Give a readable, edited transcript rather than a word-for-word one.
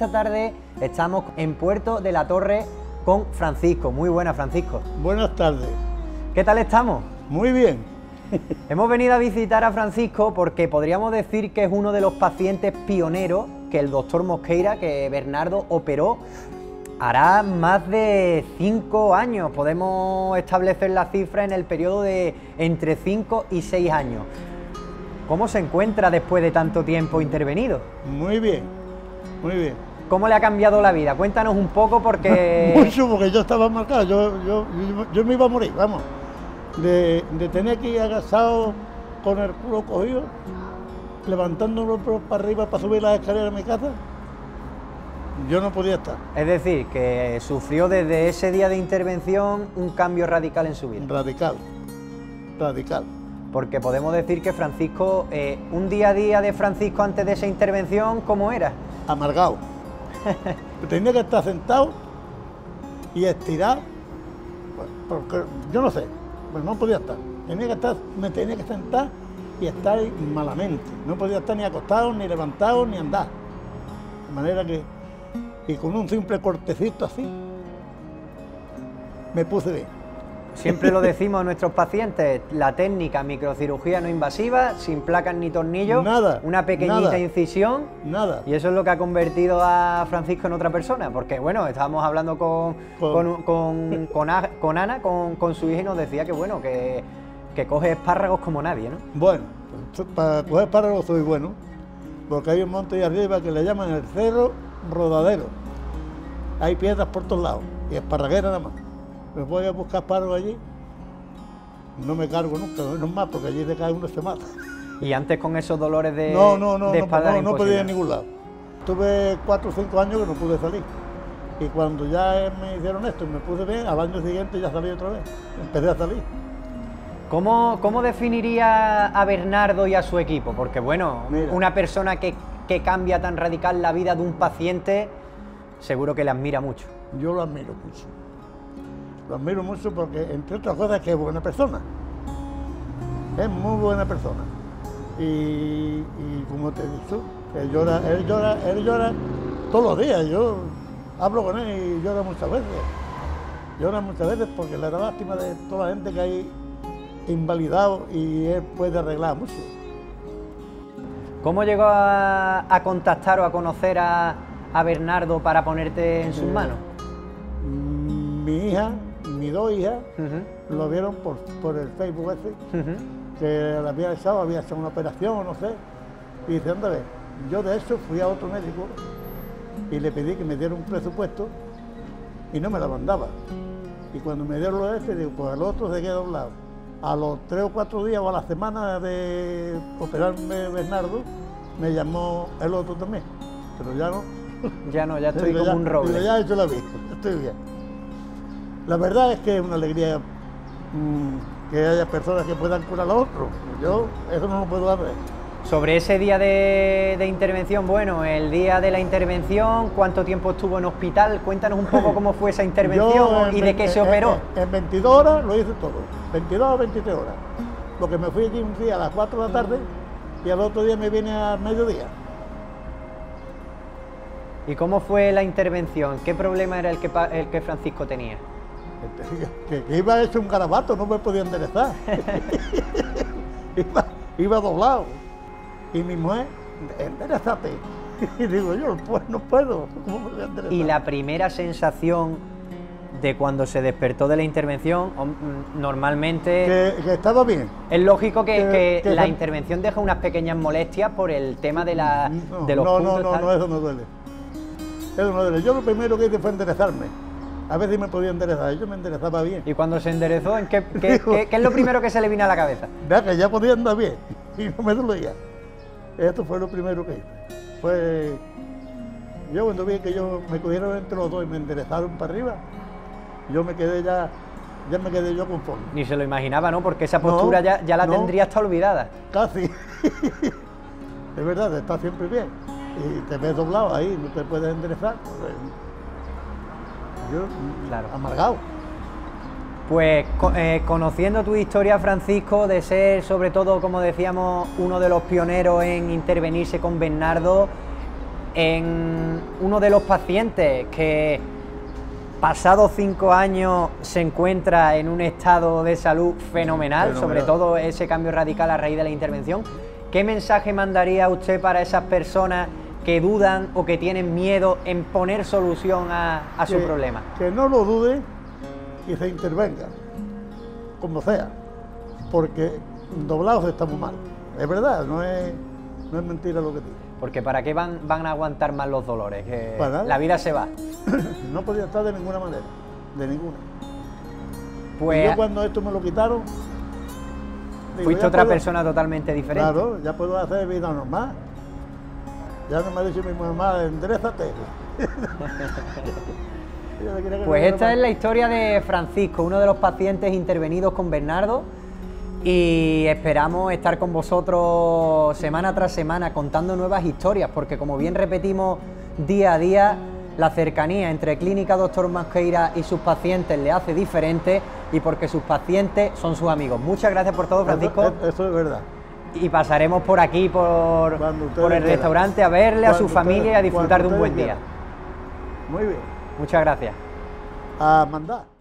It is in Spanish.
esta tarde estamos en Puerto de la Torre con Francisco. Muy buenas, Francisco. Buenas tardes. ¿Qué tal estamos? Muy bien. Hemos venido a visitar a Francisco porque podríamos decir que es uno de los pacientes pioneros que el doctor Mosqueira, que Bernardo operó, hará más de 5 años. Podemos establecer la cifra en el periodo de entre 5 y 6 años. ¿Cómo se encuentra después de tanto tiempo intervenido? Muy bien, muy bien. ¿Cómo le ha cambiado la vida? Cuéntanos un poco porque... Mucho, porque yo estaba marcado, yo me iba a morir, vamos. De tener que ir agachado con el culo cogido, levantándolo para arriba para subir las escaleras de mi casa, yo no podía estar. Es decir, que sufrió desde ese día de intervención un cambio radical en su vida. Radical, radical. Porque podemos decir que Francisco, un día a día de Francisco antes de esa intervención, ¿cómo era? Amargado. Tenía que estar sentado y estirado, porque yo no sé, pues no podía estar. Me tenía que sentar y estar malamente. No podía estar ni acostado, ni levantado, ni andar. De manera que, y con un simple cortecito así, me puse bien. Siempre lo decimos a nuestros pacientes, la técnica microcirugía no invasiva, sin placas ni tornillos, nada, una pequeñita nada, incisión, nada. Y eso es lo que ha convertido a Francisco en otra persona, porque bueno, estábamos hablando con Ana, con su hija, y nos decía que bueno, que coge espárragos como nadie, ¿no? Bueno, para coger espárragos soy bueno, porque hay un monte ahí arriba que le llaman el Cerro Rodadero. Hay piedras por todos lados y esparraguera nada más. Me voy a buscar espárragos allí, no me cargo nunca, no es más, porque allí se cae uno y se mata. Y antes con esos dolores de espalda no podía ir a ningún lado. Tuve 4 o 5 años que no pude salir. Y cuando ya me hicieron esto y me puse bien, al año siguiente ya salí otra vez. Empecé a salir. ¿Cómo definiría a Bernardo y a su equipo? Porque bueno, mira, una persona que cambia tan radical la vida de un paciente, seguro que le admira mucho. Yo lo admiro mucho. Lo admiro mucho porque, entre otras cosas, que es buena persona. Es muy buena persona. Y como te he dicho, él llora todos los días. Yo hablo con él y llora muchas veces. Llora muchas veces porque le da lástima de toda la gente que hay invalidado y él puede arreglar mucho. ¿Cómo llegó a contactar o a conocer a Bernardo para ponerte en sus manos? Mi hija, mis 2 hijas, lo vieron por el Facebook ese, que le había hecho una operación, no sé, y dice, anda a ver, yo de eso fui a otro médico y le pedí que me diera un presupuesto y no me la mandaba. Y cuando me dieron lo de este, digo, pues el otro se queda a un lado. A los 3 o 4 días o a la semana de operarme Bernardo, me llamó el otro también, pero ya no. Ya no, ya estoy como un roble. Digo, ya he hecho la vida, estoy bien. La verdad es que es una alegría que haya personas que puedan curar a otros. Yo eso no lo puedo hacer. Sobre ese día de intervención, bueno, el día de la intervención, ¿cuánto tiempo estuvo en hospital? Cuéntanos un poco cómo fue esa intervención y de qué se operó. En 22 horas lo hice todo, 22 o 23 horas. Porque me fui allí un día a las 4 de la tarde y al otro día me vine a mediodía. ¿Y cómo fue la intervención? ¿Qué problema era el que Francisco tenía? Que iba hecho un garabato, no me podía enderezar. iba doblado. Y mi mujer, enderezate. Y digo, yo no puedo. ¿Cómo me voy a enderezar? Y la primera sensación de cuando se despertó de la intervención, normalmente... Que estaba bien. Es lógico que la intervención deja unas pequeñas molestias por el tema de los puntos. No, eso no duele. Eso no duele. Yo lo primero que hice fue enderezarme. A ver si me podía enderezar, yo me enderezaba bien. ¿Y cuando se enderezó, qué es lo primero que se le vino a la cabeza? Vea que ya podía andar bien y no me dolía. Esto fue lo primero que hice. Yo cuando vi que me cogieron entre los dos y me enderezaron para arriba, yo me quedé ya me quedé yo conforme. Ni se lo imaginaba, ¿no? Porque esa postura ya la tendría hasta olvidada. Casi. Es verdad, está siempre bien. Y te ves doblado ahí, no te puedes enderezar. Yo, claro, amargado. Pues conociendo tu historia, Francisco, de ser sobre todo, como decíamos, uno de los pioneros en intervenirse con Bernardo, en uno de los pacientes que pasados 5 años se encuentra en un estado de salud fenomenal, sobre todo ese cambio radical a raíz de la intervención. ¿Qué mensaje mandaría usted para esas personas que dudan o que tienen miedo en poner solución a su problema? Que no lo duden y se intervenga, como sea, porque doblados estamos mal. Es verdad, no es mentira lo que digo. Porque ¿para qué van a aguantar más los dolores? Que la vida se va. No podía estar de ninguna manera, de ninguna. Pues y yo cuando esto me lo quitaron... fuiste otra persona totalmente diferente. Claro, ya puedo hacer vida normal. Ya no me ha dicho mi mamá, enderezate. Pues esta es la historia de Francisco, uno de los pacientes intervenidos con Bernardo, y esperamos estar con vosotros semana tras semana contando nuevas historias, porque como bien repetimos día a día, la cercanía entre Clínica Dr. Mosqueira y sus pacientes le hace diferente, y porque sus pacientes son sus amigos. Muchas gracias por todo, Francisco. Eso es verdad. Y pasaremos por aquí, por el restaurante, a verle a su familia y a disfrutar de un buen día. Muy bien. Muchas gracias. A mandar.